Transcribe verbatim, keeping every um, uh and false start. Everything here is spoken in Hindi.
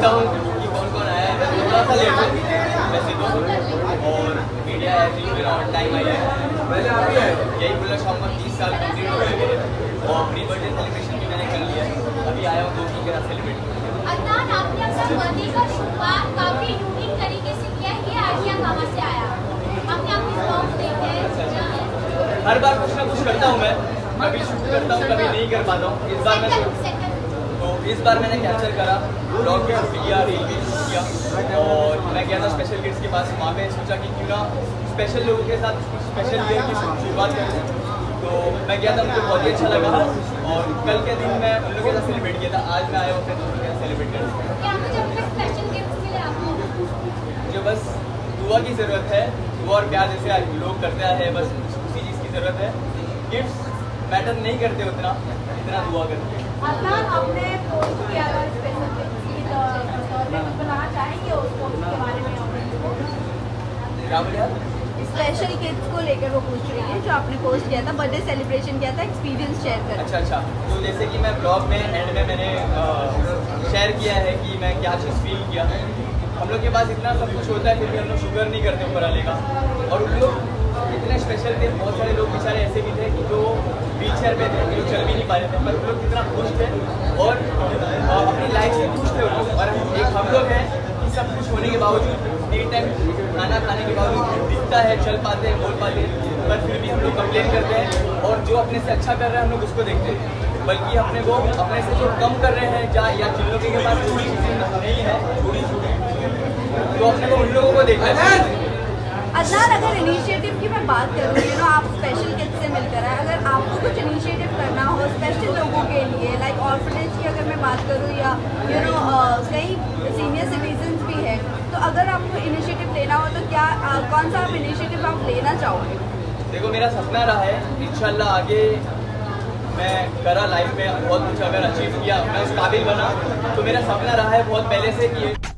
देखता हूँ कि कौन कौन आया है। थोड़ा सा लेट है वैसे तो, और मीडिया ऐसे मेरा ऑन टाइम आई है। यही बोलना चाहूँगा, तीस साल कंप्लीट हो गए मेरे, और प्री बर्थडे सेलिब्रेशन भी मैंने कर लिया है। अभी आया हूँ दोस्तों के साथ सेलिब्रेट करने। अदनान, आपने अपना बर्थडे का शुरुआत काफी यूनिक तरीके से किया है, ये आइडिया कहाँ से आया? हमने अपने ब्लॉग्स देखे हैं, हर बार कुछ ना कुछ करता हूँ मैं, कभी शूट करता हूँ कभी नहीं कर पाता हूँ। इस बार मैं तो इस बार मैंने कैप्चर करा, ब्लॉग भी शूट किया, रील भी शूट किया, और मैं गया था स्पेशल किड्स के पास। वहाँ पे सोचा कि क्यों ना स्पेशल लोगों के साथ स्पेशल ईयर की शुरुआत करें। तो मैं गया था, मुझे बहुत ही अच्छा लगा, और कल के दिन मैं उन लोगों के साथ सेलिब्रेट किया था। आज मैं आया हूँ अपने दोस्तों के साथ सेलिब्रेट करने। क्या मुझे अपने स्पेशल गिफ्ट मिले आपको? मुझे बस दुआ की ज़रूरत है, दुआ और प्यार जैसे लोग करते हैं, बस उसी चीज़ की ज़रूरत है। गिफ्ट मैटर नहीं करते उतना, इतना दुआ करते हैं। अदनान, आपने पोस्ट किया था स्पेशल गिफ्ट की, तो बताना चाहेंगे उस पोस्ट के बारे में? क्या बोले? स्पेशल किड्स को लेकर वो पूछ रही है, जो आपने पोस्ट किया था, बर्थडे सेलिब्रेशन किया था, एक्सपीरियंस शेयर कर। अच्छा अच्छा तो जैसे कि मैं ब्लॉग में एंड में मैंने शेयर किया है कि मैं क्या चीज़ फील किया। हम लोग के पास इतना सब कुछ होता है, फिर भी हम लोग शुगर नहीं करते ऊपर वाले का। और उन लोग इतने स्पेशल थे, बहुत सारे लोग बेचारे ऐसे भी थे कि जो व्हील चेयर पे थे, जो चल भी नहीं पा रहे थे, पर उन लोग कितना खुश थे और अपनी लाइफ से खुश थे उन लोग। और एक हम लोग हैं कि सब कुछ होने के बावजूद, तीन टाइम खाना खाने के बावजूद दिखता है, चल पाते हैं, बोल पाते हैं, पर फिर भी हम लोग कंप्लेन करते हैं, और जो अपने से अच्छा कर रहे हैं हम लोग उसको देखते हैं, बल्कि अपने को अपने से जो कम कर रहे हैं या या जिन लोगों के पास थोड़ी चीज़ें नहीं है, थोड़ी तो अपने को उन लोगों को देखना चाहिए। अदनान, अगर इनिशिएटिव की मैं बात करूँ, यू नो आप स्पेशल किड्स से मिलकर आए, अगर आपको कुछ इनिशिएटिव करना हो स्पेशल लोगों के लिए, लाइक ऑर्फनेज की अगर मैं बात करूँ, या यू नो कई सीनियर सिटीजन्स भी हैं, तो अगर आपको इनिशिएटिव लेना हो तो क्या uh, कौन सा आप इनिशिएटिव आप लेना चाहोगे? देखो, मेरा सपना रहा है, इंशाल्लाह आगे मैं करा लाइफ में बहुत कुछ, अगर अचीव किया, मैं उस काबिल बना, तो मेरा सपना रहा है बहुत पहले से कि